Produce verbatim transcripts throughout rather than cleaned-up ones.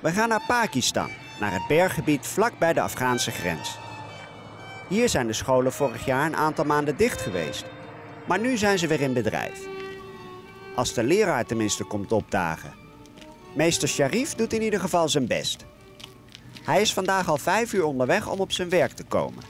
We gaan naar Pakistan, naar het berggebied vlak bij de Afghaanse grens. Hier zijn de scholen vorig jaar een aantal maanden dicht geweest. Maar nu zijn ze weer in bedrijf. Als de leraar tenminste komt opdagen. Meester Sharif doet in ieder geval zijn best. Hij is vandaag al vijf uur onderweg om op zijn werk te komen.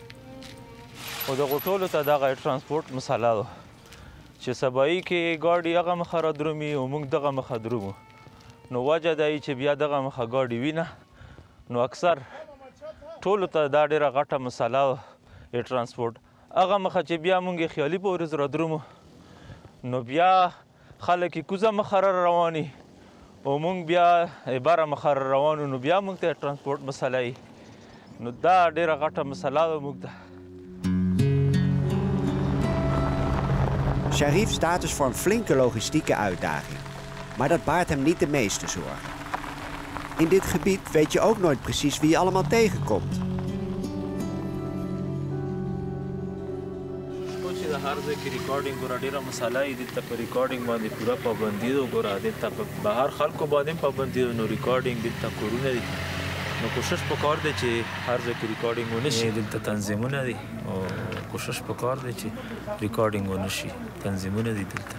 transport مساله چې سبایی کې ګاډي هغه مخه را درومي او موږ دغه مخه درومو نو وجه دا چې بیا دغه مخه ګاډي وینه نو اکثر ټولو ته دا ډېره غټه مساله د ترانسپورټ هغه مخه چې بیا موږ خیالي په ورځ را درومو نو بیا خلک یې کوزه مخه را رواني او موږ بیا بره مخه را روانو نو بیا موږ ته ترانسپورټ مساله نو دا ډېره غټه مساله ده موږ ته. Sharif staat dus voor een flinke logistieke uitdaging. Maar dat baart hem niet de meeste zorgen. In dit gebied weet je ook nooit precies wie je allemaal tegenkomt. نو کوشش پکار دی چې هر ځای کې ریکارډینګ ونه شي دلته تنظیمونه دي او کوشش پکار دی چې ریکارډینګ ونه شي تنظیمونه دي دلته.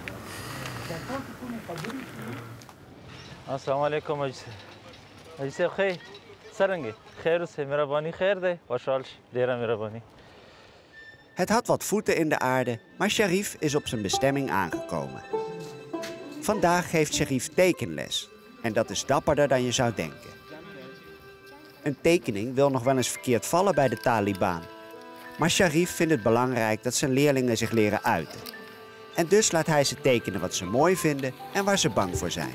السلام علیکم حاجي صاحب. حاجي صاحب خیر څرنګه خیر اوسئ مهرباني خیر دی خوشحال شئ ډېره مهرباني. Het had wat voeten in de aarde, maar Sharif is op zijn bestemming aangekomen. Vandaag geeft Sharif tekenles en dat is dapperder dan je zou denken. Een tekening wil nog wel eens verkeerd vallen bij de Taliban. Maar Sharif vindt het belangrijk dat zijn leerlingen zich leren uiten. En dus laat hij ze tekenen wat ze mooi vinden en waar ze bang voor zijn.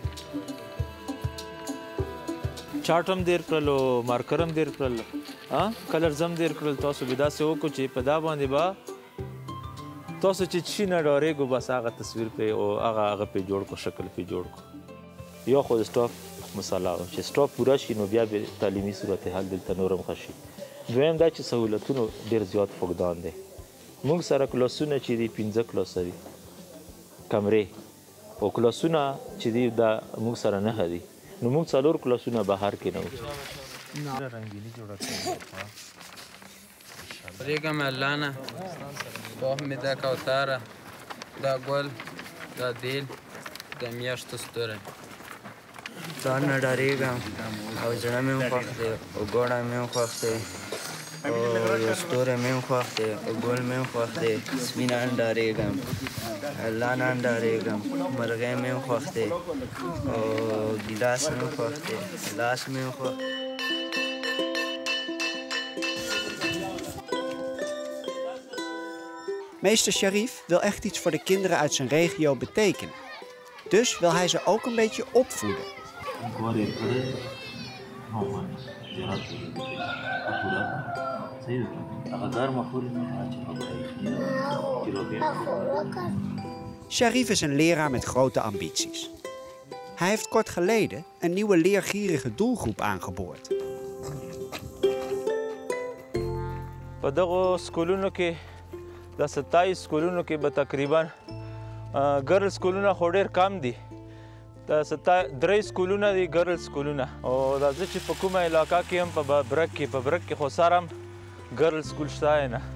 چارټم دیر کړلو مارکرم دیر کړل ها کلرزم دیر کړل تاسو به داسې وکړو چې په دا باندې به تاسو چې چی نه ډارېږو بس هغه تصویر پې او هغه هغه پې جوړ کړو شکل پې جوړ کړو. یا خو د سټاف مساله چې سټاپ پوره شي نو بیا به تعلیمي صورتحال دلته نورم ښه شي. دویم دا چې سهولتونو ډېر زیات فقدان دی. موږ سره کلاسونه چې دي پنځه کلاسه دي کمرې او کلاسونه چې دي دا موږ سره نهه دي نو موږ څلور کلاسونه بهر کې نه وو. رنګیني جوړه کړې ریګم الله نه پوه مې دا کوتاره دا ګل دا دیل دا میاشتو ستوری ځان نه ډارېږم او زړه مې هم خوښ دی او ګوډه مې هم خوښ دی او یو ستوری مې هم خوښ دی او ګل مې هم خوښ دی سپي نه هم ډارېږم الله نه هم ډارېږم مرغۍ مې هم خوښ دی او ګیلاس مې هم خوښ دی لاس مې هم خوښ دی. Meester Sharif wil echt iets voor de kinderen uit zijn regio betekenen. Dus wil hij ze ook een beetje opvoeden. Sharif is een leraar met grote ambities. Hij heeft kort geleden een nieuwe leergierige doelgroep aangeboord. په دغو سکولونو کې د ستایس سکولونو کې به تقریبا ګرل سکولونه خو ډېر کم دي. د درې سکولونه دي ګرل سکولونه او دا زه چې په کومه علاقه کې هم په برک کې په برک کې خو سر هم ګرل سکول شته نه.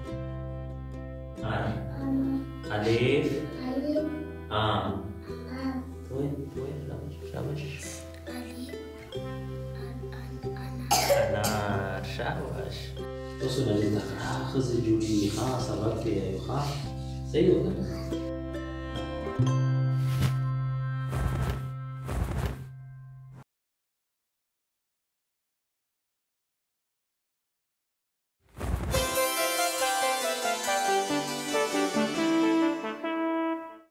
الف ا انار شاباش تاسو نه زده ښځې جوړېږي ښه سبق دی یو ښه صحیح وکړه.